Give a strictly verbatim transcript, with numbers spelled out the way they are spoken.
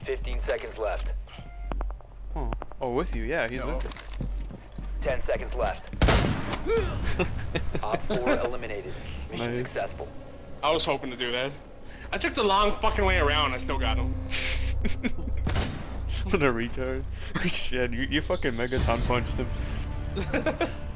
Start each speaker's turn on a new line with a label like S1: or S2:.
S1: fifteen seconds left.
S2: Oh, oh with you, yeah, he's
S3: No.
S2: with you.
S1: ten seconds left. Op four eliminated. Mission
S2: Nice.
S1: successful.
S3: I was hoping to do that. I took the long fucking way around. I still got him.
S2: What a retard. Shit, you, you fucking Megaton punched him.